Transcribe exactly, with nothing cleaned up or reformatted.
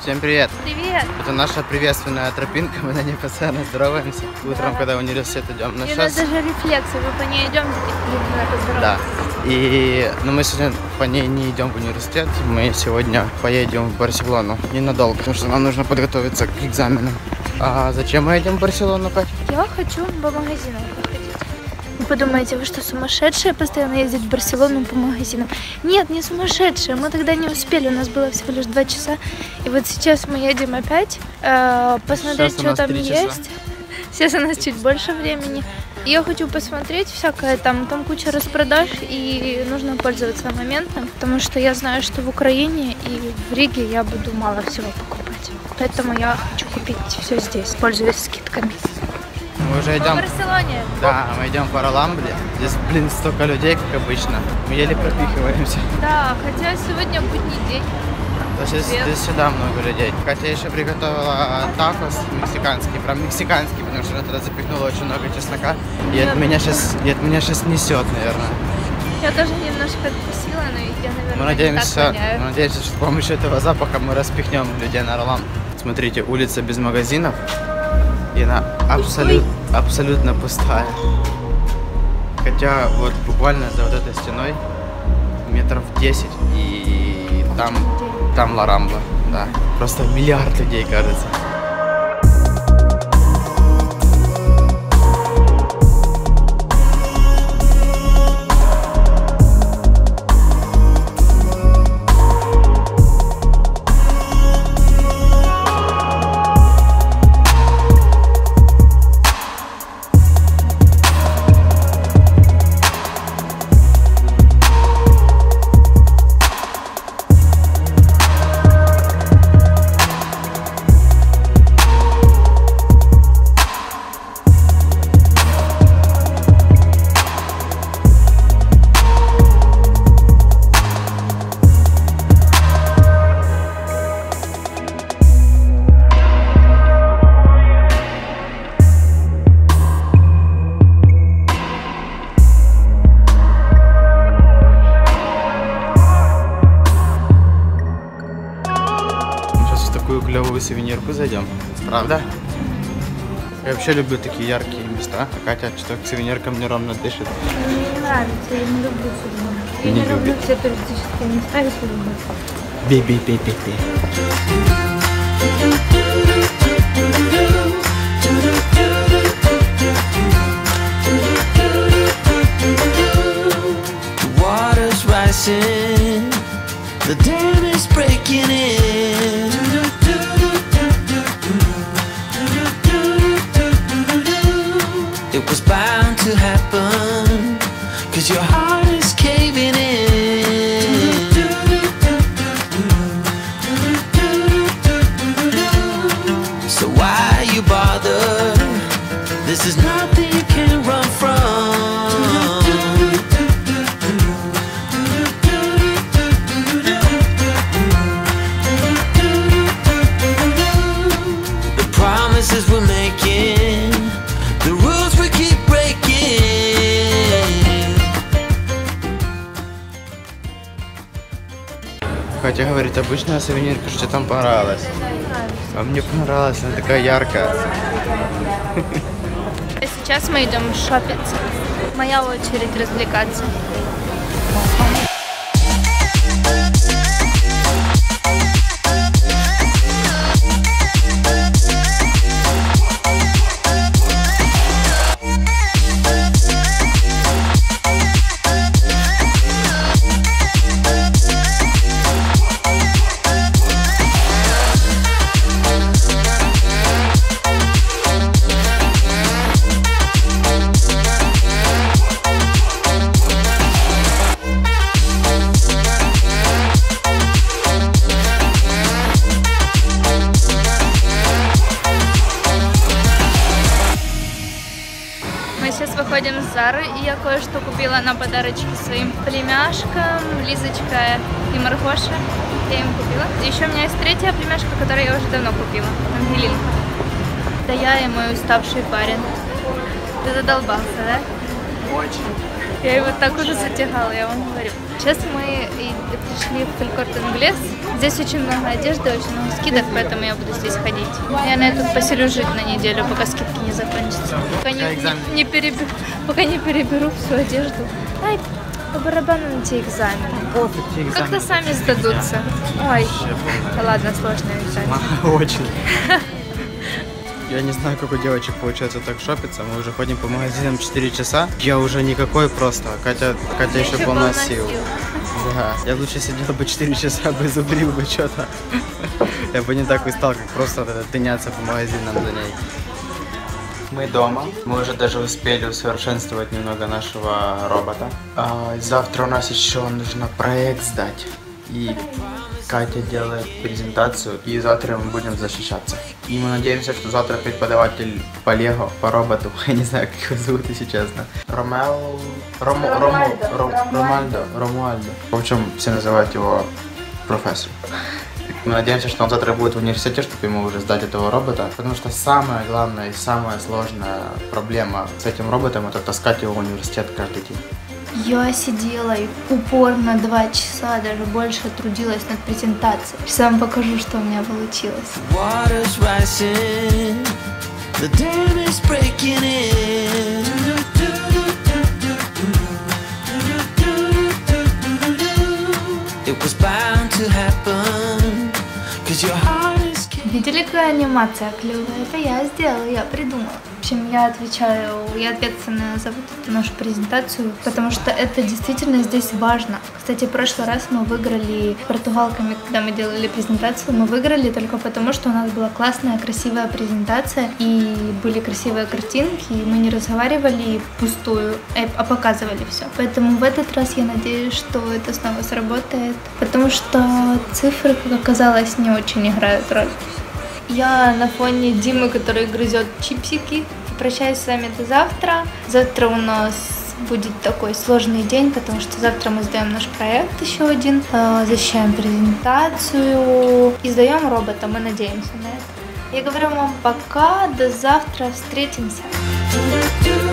Всем привет! Привет! Это наша приветственная тропинка, мы на ней постоянно здороваемся. Утром, да. Когда в университет идем на час. И у нас даже рефлексы, вы по ней идем, такие, да. И но мы сегодня по ней не идем в университет, мы сегодня поедем в Барселону ненадолго, потому что нам нужно подготовиться к экзаменам. А зачем мы едем в Барселону, Катя? Я хочу по магазинам походить. Вы подумаете, вы что, сумасшедшие постоянно ездить в Барселону по магазинам? Нет, не сумасшедшие, мы тогда не успели, у нас было всего лишь два часа. И вот сейчас мы едем опять э, посмотреть, что там есть. Сейчас у нас чуть больше времени. Я хочу посмотреть всякое, там, там куча распродаж, и нужно пользоваться моментом, потому что я знаю, что в Украине и в Риге я буду мало всего покупать. Поэтому я хочу купить все здесь, пользуясь скидками. Мы уже идем. В Барселоне. Да, мы идем по Роламбле. Здесь, блин, столько людей, как обычно. Мы еле пропихиваемся. Да, хотя сегодня будний день. Здесь, здесь сюда много людей. Катя еще приготовила такос мексиканский, прям мексиканский, потому что она туда запихнула очень много чеснока. И я... от меня сейчас, и от меня сейчас несет, наверное. Я тоже немножко откусила, но я, наверное, мы надеемся, не так мы надеемся, что с помощью этого запаха мы распихнем людей на Роламб. Смотрите, улица без магазинов. И она абсолют, абсолютно пустая. Хотя вот буквально за вот этой стеной метров десять и там, там Ла Рамбла. Да. Просто миллиард людей, кажется. Клевую сувенирку зайдем, правда? Я вообще люблю такие яркие места. А Катя что к сувениркам неровно дышит. Мне не нравится, я не люблю сувенирки. Я не, не люблю все туристические места и сувенирки. Би-би-би-би-би. Water's rising, the dam is breaking in. It was bound to happen, cause your heart is caving in. So why you bother? This is nothing you can run from. The promises we're making, the rules we keep breaking. Катя говорит, обычная сувенирка, что там понравилось. А мне понравилась, она такая яркая. Сейчас мы идем шопиться. Моя очередь развлекаться. Сейчас выходим с Зары, и я кое-что купила на подарочки своим племяшкам, Лизочка и Маргоша. Я им купила. И еще у меня есть третья племяшка, которую я уже давно купила, Ангелинка. Да я и мой уставший парень. Ты задолбался, да? Очень. Я его так уже затягала, я вам говорю. Сейчас мы и пришли в Фелькорт Инглес. Здесь очень много одежды, очень много скидок, поэтому я буду здесь ходить. Я на тут поселюсь жить на неделю, пока скидки не закончатся. Пока не, не, не, переберу, пока не переберу всю одежду. Ай, по барабану на те экзамены. Пофиг, те экзамены. Как-то сами сдадутся. Ой, да ладно, сложные экзамены. Очень. Я не знаю, как у девочек получается так шопиться. Мы уже ходим по магазинам четыре часа. Я уже никакой просто. Катя, Катя еще полна сил. Да. Я бы лучше сидел бы четыре часа, бы зубрил бы что-то. Я бы не так устал, как просто тыняться по магазинам за ней. Мы дома. Мы уже даже успели усовершенствовать немного нашего робота. А завтра у нас еще нужно проект сдать. И Катя делает презентацию, и завтра мы будем защищаться. И мы надеемся, что завтра преподаватель по Лего, по роботу, я не знаю, как его зовут, если честно. Ромео... Рому... Рому... Ром... Ромальдо. Ромуальдо. В общем, все называют его профессор. Мы надеемся, что он завтра будет в университете, чтобы ему уже сдать этого робота. Потому что самая главная и самая сложная проблема с этим роботом — это таскать его в университет каждый день. Я сидела и упорно два часа, даже больше трудилась над презентацией. Сейчас вам покажу, что у меня получилось. Видели, какая анимация клевая? Это я сделала, я придумала. В общем, я отвечаю, я ответственна за вот эту нашу презентацию, потому что это действительно здесь важно. Кстати, в прошлый раз мы выиграли португалками, когда мы делали презентацию, мы выиграли только потому, что у нас была классная, красивая презентация, и были красивые картинки, и мы не разговаривали впустую, а показывали все. Поэтому в этот раз я надеюсь, что это снова сработает, потому что цифры, как оказалось, не очень играют роль. Я на фоне Димы, который грызет чипсики. Прощаюсь с вами до завтра. Завтра у нас будет такой сложный день, потому что завтра мы сдаем наш проект еще один, защищаем презентацию и сдаем робота. Мы надеемся на это. Я говорю вам пока, до завтра, встретимся.